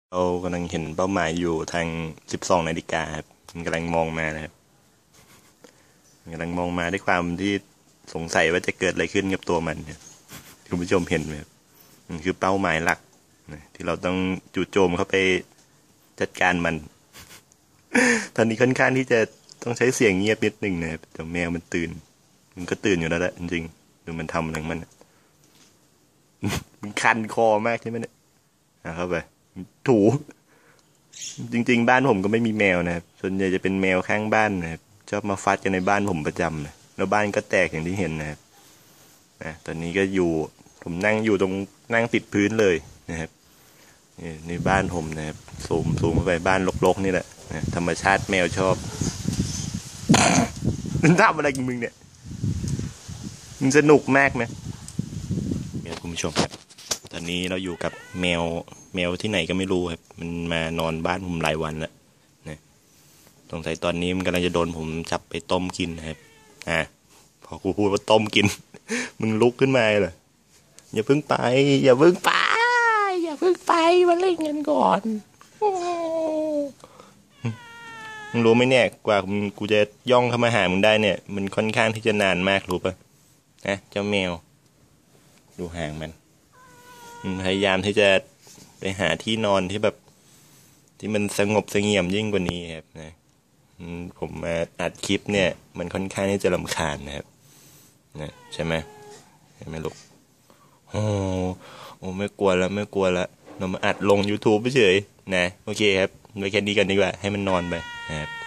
เรากำลังเห็นเป้าหมายอยู่ทาง12 นาฬิกาครับมันกำลังมองมานะครับมันกำลังมองมาด้วยความที่สงสัยว่าจะเกิดอะไรขึ้นกับตัวมันครับคุณผู้ชมเห็นไหมครับมันคือเป้าหมายหลักนะที่เราต้องจู่โจมเข้าไปจัดการมัน ตอนนี้ค่อนข้างที่จะต้องใช้เสียงเงียบนิดหนึ่งนะครับแต่แมวมันตื่นมันก็ตื่นอยู่แล้วแหละจริงๆดูมันทำอะไรของมัน มันคันคอมากใช่ไหมเนี่ยเข้าไปถูจริงๆบ้านผมก็ไม่มีแมวนะครับส่วนใหญ่จะเป็นแมวข้างบ้านนะครับชอบมาฟัดกันในบ้านผมประจำนะแล้วบ้านก็แตกอย่างที่เห็นนะครับตอนนี้ก็อยู่ผมนั่งอยู่ตรงนั่งติดพื้นเลยนะครับนี่ในบ้านผมนะครับสูงไปบ้านรกๆนี่แหละนะธรรมชาติแมวชอบมันทำอะไรกับมึงเนี่ยมันสนุกมากนะคุณผู้ชมครับตอนนี้เราอยู่กับแมวที่ไหนก็ไม่รู้ครับมันมานอนบ้านผมหลายวันแล้วนะสงสัยตอนนี้มันกำลังจะโดนผมจับไปต้มกินครับพอกูพูดว่าต้มกิน มึงลุกขึ้นมาเลยอย่าเพิ่งไปอย่าเพิ่งไปอย่าเพิ่งไปมาเล่นกันก่อนมึงรู้ไหมเนี่ยกว่ากูจะย่องเข้ามาหามึงได้เนี่ยมันค่อนข้างที่จะนานมากรู้ปะนะเจ้าแมวดูห่างมันพยายามที่จะไปหาที่นอนที่แบบที่มันสงบเสงี่ยมยิ่งกว่านี้ครับนะผมมาอัดคลิปเนี่ยมันค่อนข้างที่จะรำคาญนะครับนะใช่ไหมลูกโอ้ไม่กลัวแล้วเรามาอัดลง YouTube เฉยนะโอเคครับไว้แค่นี้กันดีกว่าให้มันนอนไปนะครับ